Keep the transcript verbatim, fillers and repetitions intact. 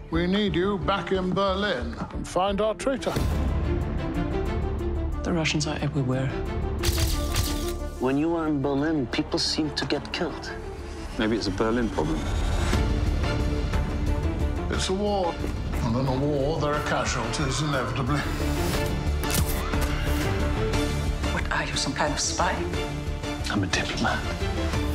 We need you back in Berlin and find our traitor. The Russians are everywhere. When you are in Berlin, people seem to get killed. Maybe it's a Berlin problem. It's a war, and in a war, there are casualties, inevitably. What are you, some kind of spy? I'm a diplomat.